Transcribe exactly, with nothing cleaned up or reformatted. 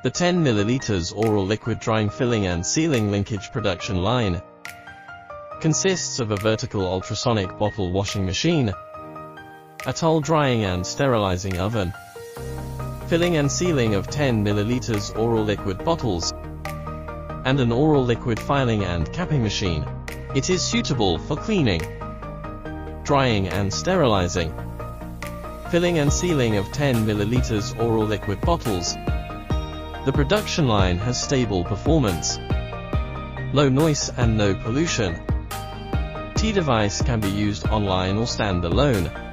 The ten milliliters oral liquid drying filling and sealing linkage production line consists of a vertical ultrasonic bottle washing machine, a tulle drying and sterilizing oven, filling and sealing of ten milliliters oral liquid bottles, and an oral liquid filing and capping machine. It is suitable for cleaning, drying and sterilizing, filling and sealing of ten milliliters oral liquid bottles. The production line has stable performance, low noise and no pollution. T device can be used online or standalone.